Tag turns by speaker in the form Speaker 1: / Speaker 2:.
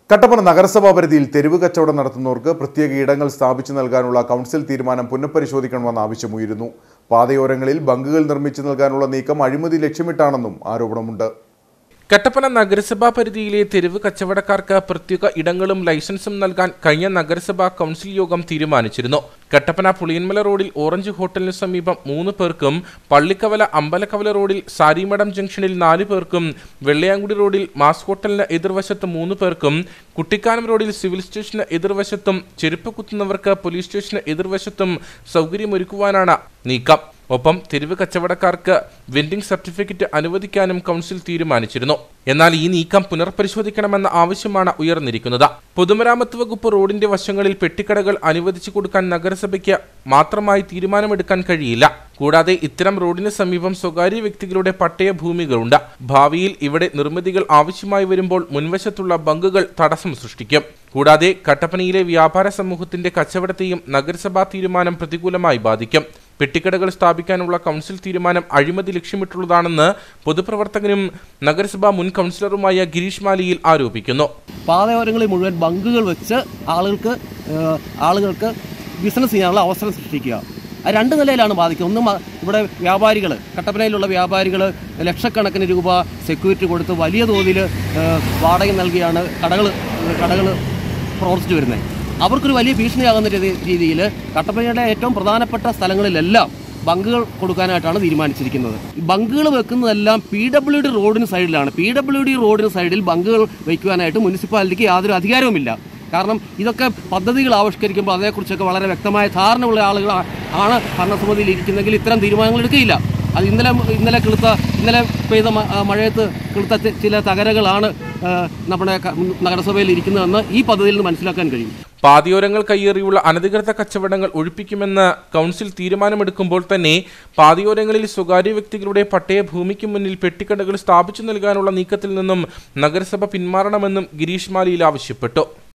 Speaker 1: കട്ടപ്പന നഗരസഭാ പരിധിയിൽ തെരുവ് കച്ചവടം നടത്തുന്നവർക്ക് പ്രത്യേക ഇടങ്ങൾ സ്ഥാപിച്ചു നൽകാനുള്ള കൗൺസിൽ തീരുമാനം പുനഃപരിശോധിക്കണമെന്ന ആവശ്യമുയരുന്നു. പാതയോരങ്ങളിൽ ബങ്കുകൾ നിർമ്മിച്ചു നൽകാനുള്ള നീക്കം അഴിമതി ലക്ഷ്യമിട്ടാണെന്നും ആരോപണമുണ്ട്.
Speaker 2: കട്ടപ്പന നഗരസഭാ പരിധിയിലെ തെരുവ് കച്ചവടക്കാർക്ക് പ്രത്യേക ഇടങ്ങളും ലൈസൻസും നൽകാൻ കഴിഞ്ഞ നഗരസഭാ കൗൺസിൽ യോഗം തീരുമാനിച്ചിരുന്നു. കട്ടപ്പന പുളിയൻമല റോഡിൽ ഓറഞ്ച് ഹോട്ടലിന് സമീപം 3 പേർക്കും, പള്ളിക്കവല അമ്പലക്കവല റോഡിൽ സാരിമഠം ജംഗ്ഷനിൽ 4 പേർക്കും, വെള്ളയാങ്കുടി റോഡിൽ മാസ് ഹോട്ടലിന് എതിർവശത്ത് 3 പേർക്കും, കുട്ടിക്കാനം റോഡിൽ സിവിൽ സ്റ്റേഷന് എതിർവശത്തും, ചെരുപ്പ് കുത്തുന്നവർക്ക് പോലീസ് സ്റ്റേഷന് എതിർവശത്തും സൗകര്യമൊരുക്കുവാനാണ് നീക്കം. ഒപ്പം തെരുവ് കച്ചവടക്കാർക്ക് വെൻഡിംഗ് സർട്ടിഫിക്കറ്റ് അനുവദിക്കാനും കൗൺസിൽ തീരുമാനിച്ചിരുന്നു. എന്നാൽ ഈ നീക്കം പുനർപരിശോധിക്കണമെന്ന ആവശ്യമാണ് ഉയർന്നിരിക്കുന്നത്. പൊതുമരാമത്ത് വകുപ്പ് റോഡിന്റെ വശങ്ങളിൽ പെട്ടിക്കടകൾ അനുവദിച്ചു കൊടുക്കാൻ നഗരസഭയ്ക്ക് മാത്രമായി തീരുമാനമെടുക്കാൻ കഴിയില്ല. കൂടാതെ ഇത്തരം റോഡിന് സമീപം സ്വകാര്യ വ്യക്തികളുടെ പട്ടയ ഭൂമികളുണ്ട്. ഭാവിയിൽ ഇവിടെ നിർമ്മിതികൾ ആവശ്യമായി വരുമ്പോൾ മുൻവശത്തുള്ള ബങ്കുകൾ തടസ്സം സൃഷ്ടിക്കും. കൂടാതെ കട്ടപ്പനയിലെ വ്യാപാര സമൂഹത്തിന്റെ കച്ചവടത്തെയും നഗരസഭാ തീരുമാനം പ്രതികൂലമായി ബാധിക്കും. പെട്ടിക്കടകൾ സ്ഥാപിക്കാനുള്ള കൗൺസിൽ തീരുമാനം അഴിമതി ലക്ഷ്യമിട്ടുള്ളതാണെന്ന് പൊതുപ്രവർത്തകനും നഗരസഭാ മുൻ കൗൺസിലറുമായ ഗിരീഷ് മാലിയിൽ ആരോപിക്കുന്നു.
Speaker 3: പാതയോരങ്ങളിൽ മുഴുവൻ ബങ്കുകൾ വെച്ച് ആളുകൾക്ക് ബിസിനസ് ചെയ്യാനുള്ള അവസരം സൃഷ്ടിക്കുക. അത് 2 നിലയിലാണ് ബാധിക്കുന്നത്. ഒന്ന്, ഇവിടെ വ്യാപാരികൾ, കട്ടപ്പനയിലുള്ള വ്യാപാരികൾ ലക്ഷക്കണക്കിന് രൂപ സെക്യൂരിറ്റി കൊടുത്ത് വലിയ തോതിൽ വാടക നൽകിയാണ് കടകൾ പ്രവർത്തിച്ചു വരുന്നത്. അവർക്കൊരു വലിയ ഭീഷണിയാകുന്ന രീതിയിൽ കട്ടപ്പനയുടെ ഏറ്റവും പ്രധാനപ്പെട്ട സ്ഥലങ്ങളിലെല്ലാം ബങ്കുകൾ കൊടുക്കാനായിട്ടാണ് തീരുമാനിച്ചിരിക്കുന്നത്. ബങ്കുകൾ വെക്കുന്നതെല്ലാം PWD റോഡിന് സൈഡിലാണ്. PWD റോഡിന് സൈഡിൽ ബങ്കുകൾ വയ്ക്കുവാനായിട്ട് മുനിസിപ്പാലിറ്റിക്ക് യാതൊരു അധികാരവുമില്ല. കാരണം ഇതൊക്കെ പദ്ധതികൾ ആവിഷ്കരിക്കുമ്പോൾ അതേക്കുറിച്ചൊക്കെ വളരെ വ്യക്തമായ ധാരണയുള്ള ആളുകളാണ് ഭരണസമിതിയിൽ ഇരിക്കുന്നെങ്കിൽ ഇത്തരം തീരുമാനങ്ങൾ എടുക്കുകയില്ല. അത് ഇന്നലെ പെയ്ത മഴയത്ത് കിളുത്ത ചില തകരകളാണ് നമ്മുടെ നഗരസഭയിൽ ഇരിക്കുന്നതെന്ന് ഈ പദ്ധതിയിൽ നിന്ന് മനസ്സിലാക്കാൻ കഴിയും.
Speaker 2: പാതയോരങ്ങൾ കയ്യേറിയുള്ള അനധികൃത കച്ചവടങ്ങൾ ഒഴിപ്പിക്കുമെന്ന് കൗൺസിൽ തീരുമാനമെടുക്കുമ്പോൾ തന്നെ പാതയോരങ്ങളിൽ സ്വകാര്യ വ്യക്തികളുടെ പട്ടയ ഭൂമിക്ക് മുന്നിൽ പെട്ടിക്കടകൾ സ്ഥാപിച്ചു നൽകാനുള്ള നീക്കത്തിൽ നിന്നും നഗരസഭ പിന്മാറണമെന്നും ഗിരീഷ് മാലിയിൽ ആവശ്യപ്പെട്ടു.